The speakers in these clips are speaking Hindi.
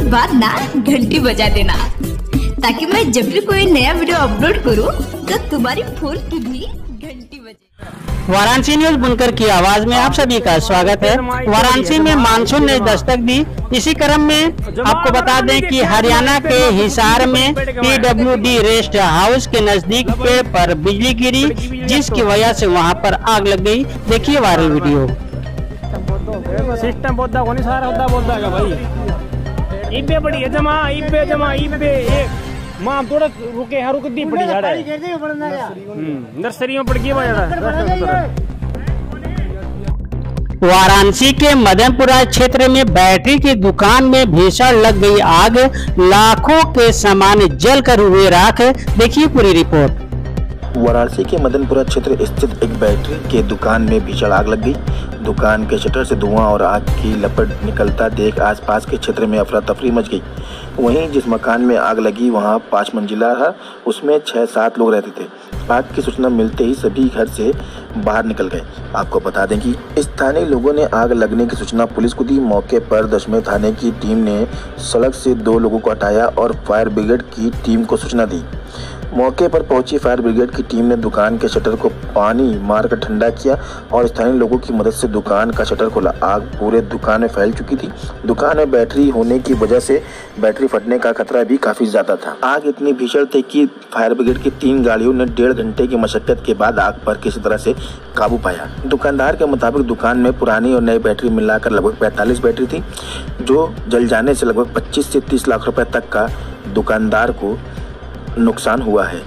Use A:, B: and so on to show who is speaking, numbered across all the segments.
A: बाद ना घंटी बजा देना, ताकि मैं जब भी कोई नया वीडियो अपलोड करूं तो तुम्हारी फोन की भी घंटी बजे।
B: वाराणसी न्यूज बुनकर की आवाज में आप सभी का स्वागत है। वाराणसी में मानसून ने दस्तक दी। इसी क्रम में आपको बता दें कि हरियाणा के हिसार में PWD रेस्ट हाउस के नजदीक पेड़ पर बिजली गिरी, जिसकी वजह से वहां पर आग लग गई। देखिए वायरल वीडियो।
C: सिस्टम बोलता कौन सारा होता बोलता है भाई इब्बे बड़ी है जमा इब्बे एक मां थोड़ा रुके है रुक दी बड़ी झाड़ा नर्सरी में पड़ गई
B: वाराणसी के मदनपुरा क्षेत्र में बैटरी की दुकान में भीषण लग गई आग, लाखों के सामान जलकर हुए राख। देखिए पूरी रिपोर्ट।
D: वाराणसी के मदनपुरा क्षेत्र स्थित एक बैटरी के दुकान में भीषण आग लग गई। दुकान के शटर से धुआं और आग की लपट निकलता देख आसपास के क्षेत्र में अफरा तफरी मच गई। वहीं जिस मकान में आग लगी वहां 5 मंजिला था, उसमें 6-7 लोग रहते थे। आग की सूचना मिलते ही सभी घर से बाहर निकल गए। आपको बता दें कि स्थानीय लोगों ने आग लगने की सूचना पुलिस को दी। मौके पर दशमें थाने की टीम ने सड़क से 2 लोगों को हटाया और फायर ब्रिगेड की टीम को सूचना दी। मौके पर पहुंची फायर ब्रिगेड की टीम ने दुकान के शटर को पानी मारकर ठंडा किया और स्थानीय लोगों की मदद से दुकान का शटर खोला। आग पूरे दुकान में फैल चुकी थी। दुकान में बैटरी होने की वजह से बैटरी फटने का खतरा भी काफी ज्यादा था। आग इतनी भीषण थी कि फायर ब्रिगेड की 3 गाड़ियों ने 1.5 घंटे की मशक्कत के बाद आग पर किसी तरह से काबू पाया। दुकानदार के मुताबिक दुकान में पुरानी और नई बैटरी मिलाकर लगभग 45 बैटरी थी, जो जल जाने से लगभग 25 से 30 लाख रुपए तक का दुकानदार को नुकसान हुआ है।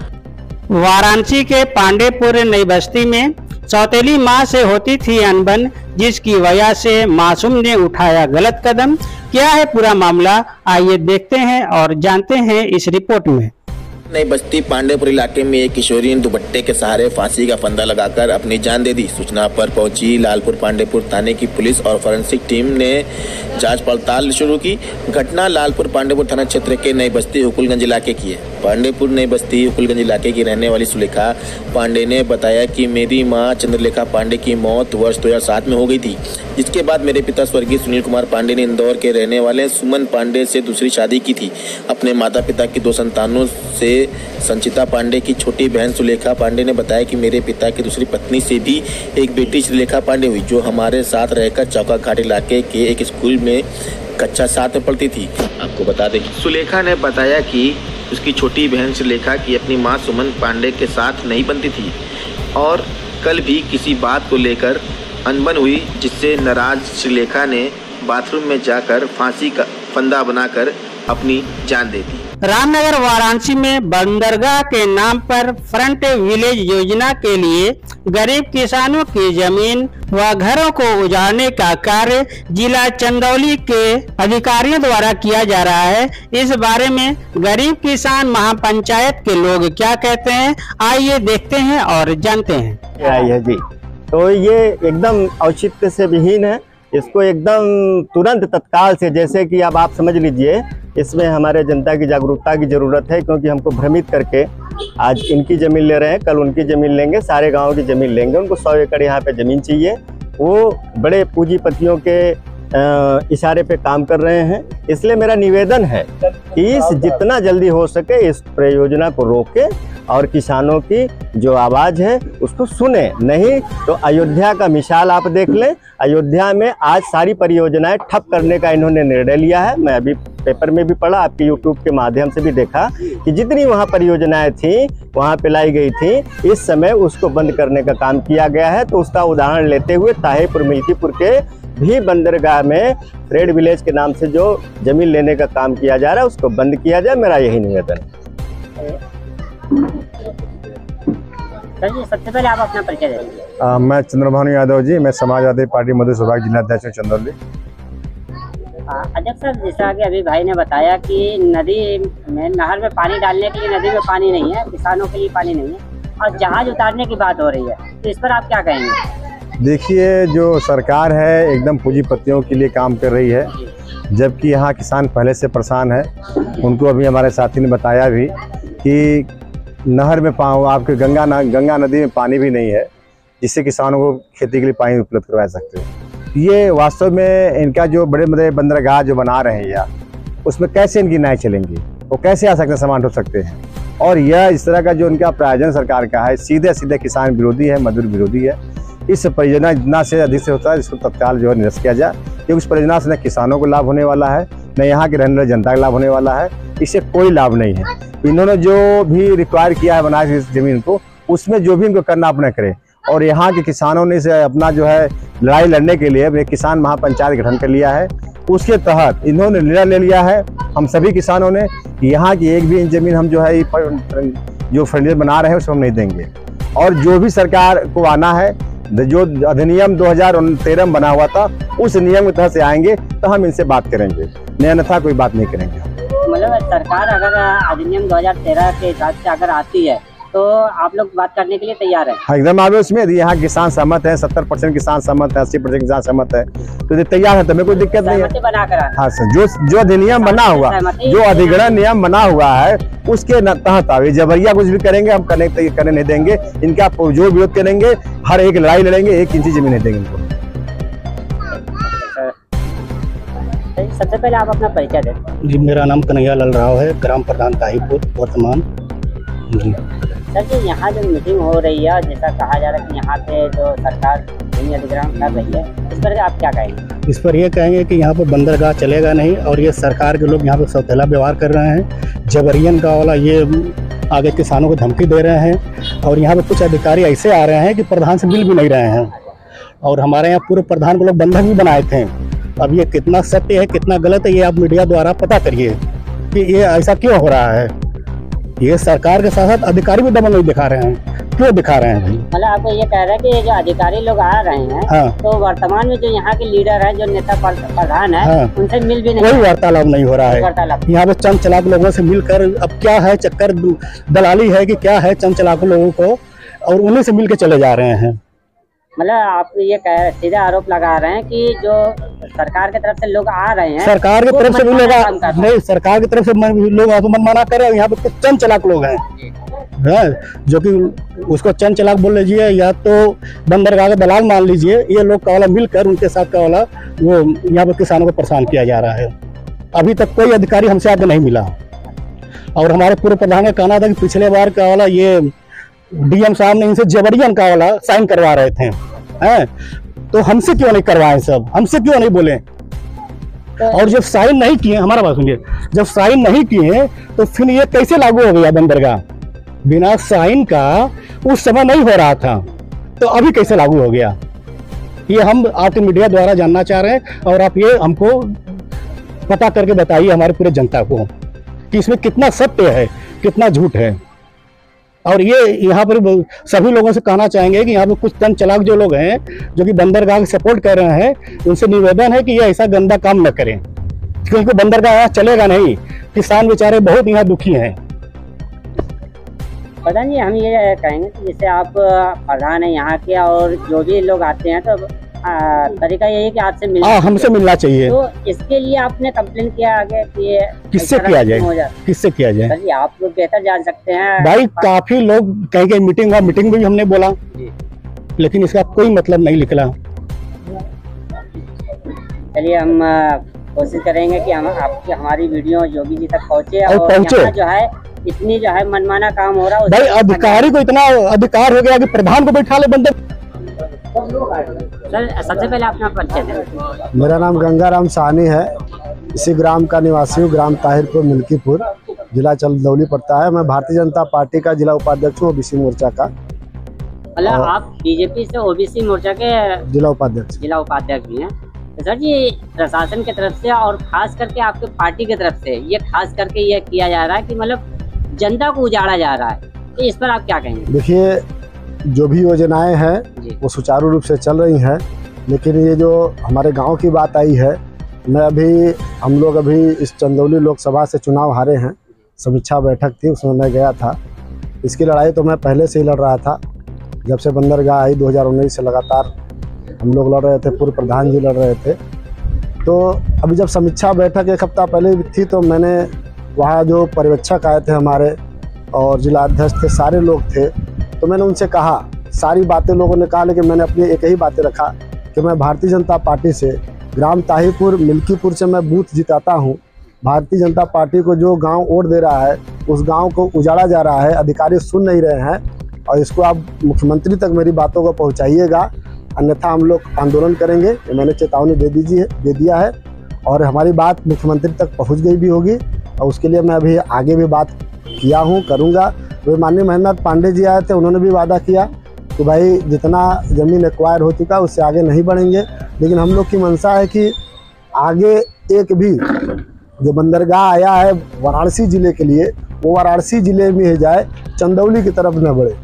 B: वाराणसी के पांडेपुर नई बस्ती में सौतेली मां से होती थी अनबन, जिसकी वजह से मासूम ने उठाया गलत कदम। क्या है पूरा मामला, आइए देखते हैं और जानते हैं इस रिपोर्ट में।
D: नई बस्ती पांडेपुर इलाके में एक किशोरी ने दुपट्टे के सहारे फांसी का फंदा लगाकर अपनी जान दे दी। सूचना पर पहुंची लालपुर पांडेपुर थाने की पुलिस और फोरेंसिक टीम ने जांच पड़ताल शुरू की। घटना लालपुर पांडेपुर थाना क्षेत्र के नई बस्ती हुकुलगंज इलाके की है। पांडेपुर नई बस्ती हुकुलगंज इलाके की रहने वाली सुलेखा पांडे ने बताया कि मेरी मां चंद्रलेखा पांडे की मौत वर्ष 2007 में हो गई थी, जिसके बाद मेरे पिता स्वर्गीय सुनील कुमार पांडे ने इंदौर के रहने वाले सुमन पांडे से दूसरी शादी की थी। अपने माता पिता की 2 संतानों से संचिता पांडे की छोटी बहन सुलेखा पांडे ने बताया कि मेरे पिता की दूसरी पत्नी से भी एक बेटी श्रीलेखा पांडे हुई, जो हमारे साथ रहकर चौका घाट इलाके के एक स्कूल में कक्षा 7 में पढ़ती थी। आपको बता दें सुलेखा ने बताया कि उसकी छोटी बहन श्रीलेखा की अपनी मां सुमन पांडे के साथ नहीं बनती थी और कल भी किसी बात को लेकर अनबन हुई, जिससे नाराज श्रीलेखा ने बाथरूम में जाकर फांसी का फंदा बनाकर अपनी जान दे दी।
B: रामनगर वाराणसी में बंदरगाह के नाम पर फ्रंट विलेज योजना के लिए गरीब किसानों की जमीन व घरों को उजाड़ने का कार्य जिला चंदौली के अधिकारियों द्वारा किया जा रहा है। इस बारे में गरीब किसान महापंचायत के लोग क्या कहते हैं, आइए देखते हैं और जानते हैं।
E: जी, तो ये एकदम औचित्य से विहीन है। इसको एकदम तुरंत तत्काल से, जैसे कि अब आप समझ लीजिए, इसमें हमारे जनता की जागरूकता की ज़रूरत है, क्योंकि हमको भ्रमित करके आज इनकी ज़मीन ले रहे हैं, कल उनकी ज़मीन लेंगे, सारे गांव की ज़मीन लेंगे। उनको 100 एकड़ यहाँ पे ज़मीन चाहिए। वो बड़े पूंजीपतियों के इशारे पे काम कर रहे हैं। इसलिए मेरा निवेदन है कि जितना जल्दी हो सके इस परियोजना को रोके और किसानों की जो आवाज़ है उसको सुने। नहीं तो अयोध्या का मिसाल आप देख लें। अयोध्या में आज सारी परियोजनाएं ठप करने का इन्होंने निर्णय लिया है। मैं अभी पेपर में भी पढ़ा, आपके यूट्यूब के माध्यम से भी देखा कि जितनी वहाँ परियोजनाएं थी, वहाँ पे लाई गई थी, इस समय उसको बंद करने का काम किया गया है। तो उसका उदाहरण लेते हुए ताहिपुर मिल्कीपुर के भी बंदरगाह में रेड विलेज के नाम से जो जमीन लेने का काम किया जा रहा है उसको बंद किया जाए, मेरा यही निवेदन है।
F: सबसे पहले आप अपना परिचय दें।
G: मैं चंद्रभानु यादव जी, मैं समाजवादी पार्टी मध्य सौभाग्य जिला अध्यक्ष हूँ चंदौली।
F: अध्यक्ष साहब, जैसा कि अभी भाई ने बताया कि नदी में नहर में पानी डालने के लिए नदी में पानी नहीं है, किसानों के लिए पानी नहीं है और जहाज उतारने की बात हो रही है, तो इस पर आप क्या कहेंगे?
G: देखिए, जो सरकार है एकदम पूंजीपतियों के लिए काम कर रही है, जबकि यहाँ किसान पहले से परेशान है। उनको अभी हमारे साथी ने बताया भी कि नहर में आपके गंगा नदी में पानी भी नहीं है, जिससे किसानों को खेती के लिए पानी उपलब्ध करवा सकते हैं। ये वास्तव में इनका जो बड़े बड़े बंदरगाह जो बना रहे हैं या उसमें कैसे इनकी नाएं चलेंगी, वो कैसे आ सकते हैं, समान हो सकते हैं। और यह इस तरह का जो उनका प्रायोजन सरकार का है, सीधे सीधे किसान विरोधी है, मजदूर विरोधी है। इस परियोजना जितना से अधिक से होता है इसको तत्काल जो है निरस्त किया जाए, क्योंकि उस परियोजना से न किसानों को लाभ होने वाला है, न यहाँ के रहने वाली जनता का लाभ होने वाला है। इससे कोई लाभ नहीं है। इन्होंने जो भी रिक्वायर किया है बनारस इस जमीन को, उसमें जो भी इनको करना अपना करें। और यहाँ के किसानों ने इसे अपना जो है लड़ाई लड़ने के लिए एक किसान महापंचायत गठन कर लिया है। उसके तहत इन्होंने निर्णय ले लिया है, हम सभी किसानों ने, यहाँ की एक भी इंच जमीन हम जो है जो फर्नीचर बना रहे हैं उसको हम नहीं देंगे। और जो भी सरकार को आना है, जो अधिनियम 2013 में बना हुआ था, उस नियम के तहत से आएंगे तो हम इनसे बात करेंगे, अन्यथा कोई बात नहीं करेंगे।
F: मतलब सरकार अगर अधिनियम 2013 के हिसाब से अगर आती है तो आप लोग बात करने के लिए तैयार है?
G: हाँ, एकदम आगे उसमें यहाँ किसान सहमत है, 70% किसान सहमत है, 80% किसान सहमत है, तो ये तैयार है, तो हमें कोई दिक्कत नहीं है।
F: बनाकर
G: हाँ सर, जो अधिनियम बना हुआ, जो अधिग्रहण नियम बना हुआ है उसके तहत आगे जबरिया कुछ भी करेंगे हम करने नहीं देंगे। इनका जो विरोध करेंगे, हर एक लड़ाई लड़ेंगे, 1 इंची जमीन नहीं देंगे इनको।
F: सबसे पहले आप अपना परिचय दें।
B: जी, मेरा नाम कन्हैया लाल राव है, ग्राम प्रधान ताहिपुर वर्तमान। जी
F: सर जी, यहाँ जो मीटिंग हो रही है, जैसा कहा जा रहा है कि यहाँ पे जो सरकार भूमि अधिग्रहण कर रही है, इस पर आप क्या कहेंगे?
B: इस पर यह कहेंगे कि यहाँ पर बंदरगाह चलेगा नहीं, और ये सरकार के लोग यहाँ पर सौतेला व्यवहार कर रहे हैं, जबरियन का वाला ये आगे किसानों को धमकी दे रहे हैं। और यहाँ पे कुछ अधिकारी ऐसे आ रहे हैं कि प्रधान से मिल भी नहीं रहे हैं, और हमारे यहाँ पूर्व प्रधान को लोग बंधक भी बनाए थे। अब ये कितना सत्य है कितना गलत है, ये आप मीडिया द्वारा पता करिए कि ये ऐसा क्यों हो रहा है। ये सरकार के साथ साथ अधिकारी भी दमन नहीं दिखा रहे हैं, क्यों दिखा रहे हैं भाई?
F: मतलब आपको ये कह रहे हैं कि ये जो अधिकारी लोग आ रहे हैं,
B: हाँ।
F: तो वर्तमान में जो यहाँ के लीडर है, जो नेता प्रधान है,
B: हाँ।
F: उनसे मिल भी नहीं,
B: कोई वार्तालाप नहीं हो रहा है। यहाँ पे चंद चलाक लोगों से मिलकर, अब क्या है चक्कर दलाली है कि क्या है, चंद चलाक लोगों को, और उन्हीं से मिल के चले जा रहे हैं।
F: मतलब आप ये सीधे आरोप लगा रहे हैं कि जो सरकार की तरफ से लोग आ रहे हैं,
B: सरकार की तरफ से भी लोग नहीं, सरकार की तरफ से लोग मनमाना कर रहे हैं। यहाँ पे कुछ चंद चलाक लोग हैं, जो कि उसको चंद चलाक बोल लीजिए या तो बंदरगाह का दलाल मान लीजिए, ये लोग का वाला मिलकर उनके साथ का वाला वो यहाँ पे किसानों को परेशान किया जा रहा है। अभी तक कोई अधिकारी हमसे आगे नहीं मिला। और हमारे पूर्व प्रधान का कहना था कि पिछले बार का वाला ये डीएम साहब ने इनसे जबरियन का वाला साइन करवा रहे थे, हैं? तो हमसे क्यों नहीं करवाए, सब हमसे क्यों नहीं बोले? और जब साइन नहीं किए, हमारा बात सुनिए, जब साइन नहीं किए तो फिर ये कैसे लागू हो गया बंदरगाह? बिना साइन का उस समय नहीं हो रहा था, तो अभी कैसे लागू हो गया? ये हम आपके मीडिया द्वारा जानना चाह रहे हैं, और आप ये हमको पता करके बताइए हमारे पूरे जनता को कि इसमें कितना सत्य है कितना झूठ है। और ये यहाँ पर सभी लोगों से कहना चाहेंगे कि यहाँ पे कुछ चंद चलाक जो लोग हैं, जो कि बंदरगाह को सपोर्ट कर रहे हैं, उनसे निवेदन है कि ये ऐसा गंदा काम न करें, क्योंकि बंदरगाह यहाँ चलेगा नहीं। किसान बेचारे बहुत यहाँ दुखी हैं।
F: पता नहीं, हम ये कहेंगे कि जैसे आप प्रधान है यहाँ के, और जो भी लोग आते हैं, तो तरीका यही है कि आपसे
B: हमसे मिलना चाहिए।
F: तो इसके लिए आपने कंप्लेन किया आगे कि
B: किससे किया जाए, किससे किया जाए?
F: सर, आप लोग बेहतर जान सकते हैं
B: भाई। काफी लोग कहीं मीटिंग हुआ, मीटिंग में भी हमने बोला, लेकिन इसका कोई मतलब नहीं निकला।
F: चलिए, हम कोशिश करेंगे कि हम आपकी हमारी वीडियो योगी जी तक पहुँचे, और
B: यहाँ
F: जो है इतनी जो है मनमाना काम हो रहा है
B: भाई। अधिकारी को इतना अधिकार हो गया कि प्रधान को बैठा ले बंदर।
F: सर, सबसे पहले अपना परिचय दें।
H: मेरा नाम गंगाराम साहनी है, इसी ग्राम का निवासी हूँ, ग्राम ताहिरपुर मिल्कीपुर, जिला चंदौली पड़ता है। मैं भारतीय जनता पार्टी का जिला उपाध्यक्ष हूँ, ओबीसी मोर्चा का।
F: मतलब आप बीजेपी से ओबीसी मोर्चा के जिला उपाध्यक्ष भी हैं। तो सर जी, प्रशासन की तरफ से और खास करके आपके पार्टी की तरफ से ये खास करके ये किया जा रहा है कि मतलब जनता को उजाड़ा जा रहा है, तो इस पर आप क्या कहेंगे?
H: देखिए, जो भी योजनाएं हैं वो सुचारू रूप से चल रही हैं, लेकिन ये जो हमारे गांव की बात आई है, हम लोग अभी इस चंदौली लोकसभा से चुनाव हारे हैं। समीक्षा बैठक थी, उसमें मैं गया था। इसकी लड़ाई तो मैं पहले से ही लड़ रहा था, जब से बंदरगाह आई 2019 से लगातार हम लोग लड़ रहे थे, पूर्व प्रधान जी लड़ रहे थे। तो अभी जब समीक्षा बैठक 1 हफ्ता पहले थी, तो मैंने वहाँ जो पर्यवेक्षक आए थे हमारे और जिला अध्यक्ष थे, सारे लोग थे, तो मैंने उनसे कहा, सारी बातें लोगों ने कहा, लेकिन मैंने अपनी एक ही बातें रखा कि मैं भारतीय जनता पार्टी से ग्राम ताहिरपुर मिल्कीपुर से मैं बूथ जिताता हूं, भारतीय जनता पार्टी को जो गांव वोट दे रहा है उस गांव को उजाड़ा जा रहा है, अधिकारी सुन नहीं रहे हैं और इसको आप मुख्यमंत्री तक मेरी बातों को पहुंचाइएगा, अन्यथा हम लोग आंदोलन करेंगे। मैंने चेतावनी दे दिया है और हमारी बात मुख्यमंत्री तक पहुंच गई भी होगी और उसके लिए मैं अभी आगे भी बात किया हूँ, करूँगा। वे माननीय महेंद्र पांडे जी आए थे, उन्होंने भी वादा किया कि भाई जितना ज़मीन एक्वायर हो चुका उससे आगे नहीं बढ़ेंगे, लेकिन हम लोग की मंशा है कि आगे एक भी जो बंदरगाह आया है वाराणसी ज़िले के लिए वो वाराणसी ज़िले में ही जाए, चंदौली की तरफ न बढ़े।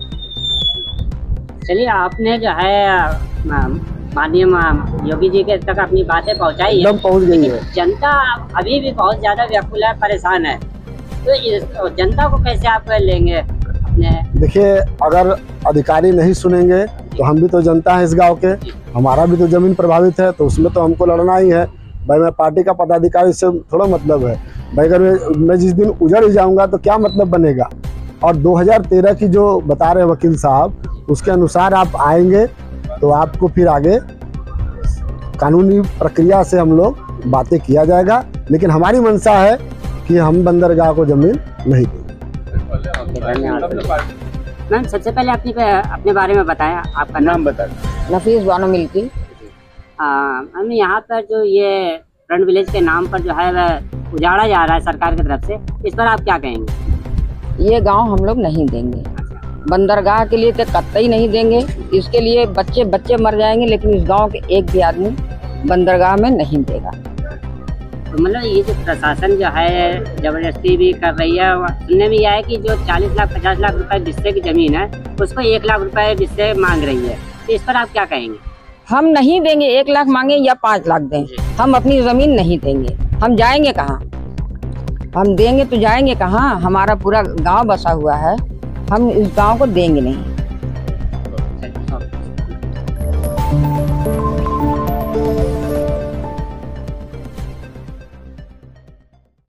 F: चलिए, आपने जो है माननीय योगी जी के तक अपनी बातें पहुंचाई है,
H: एकदम पहुंच गई है।
F: जनता अभी भी बहुत ज्यादा व्याकुल है, परेशान है, तो जनता को कैसे आप लेंगे अपने?
H: देखिए, अगर अधिकारी नहीं सुनेंगे तो हम भी तो जनता है इस गांव के, हमारा भी तो जमीन प्रभावित है, तो उसमें तो हमको लड़ना ही है भाई। मैं पार्टी का पदाधिकारी से थोड़ा मतलब है भाई, अगर मैं जिस दिन उजड़ ही जाऊंगा तो क्या मतलब बनेगा। और 2013 की जो बता रहे वकील साहब उसके अनुसार आप आएंगे तो आपको फिर आगे कानूनी प्रक्रिया से हम लोग बातें किया जाएगा, लेकिन हमारी मंशा है कि हम बंदरगाह को जमीन नहीं देंगे।
F: मैम, सबसे पहले अपने बारे में बताया, आपका नाम बताया।
I: नफीस बानो मिल्की।
F: मैम, यहाँ पर जो ये फ्रंट विलेज के नाम पर जो है वह उजाड़ा जा रहा है सरकार की तरफ से, इस पर आप क्या कहेंगे?
I: ये गांव हम लोग नहीं देंगे, बंदरगाह के लिए तो कतई नहीं देंगे। इसके लिए बच्चे बच्चे मर जाएंगे, लेकिन इस गांव के एक भी आदमी बंदरगाह में नहीं देगा।
F: तो मतलब ये जो प्रशासन जो है जबरदस्ती भी कर रही है, सुनने में यह है कि जो 40 लाख 50 लाख रुपए बिस्से की जमीन है उसको 1 लाख रुपए बिस्से मांग रही है, तो इस पर आप क्या कहेंगे?
I: हम नहीं देंगे, 1 लाख मांगे या 5 लाख दें, हम अपनी जमीन नहीं देंगे। हम जाएंगे कहाँ? हम देंगे तो जाएंगे कहाँ? हमारा पूरा गांव बसा हुआ है, हम इस गांव को देंगे नहीं।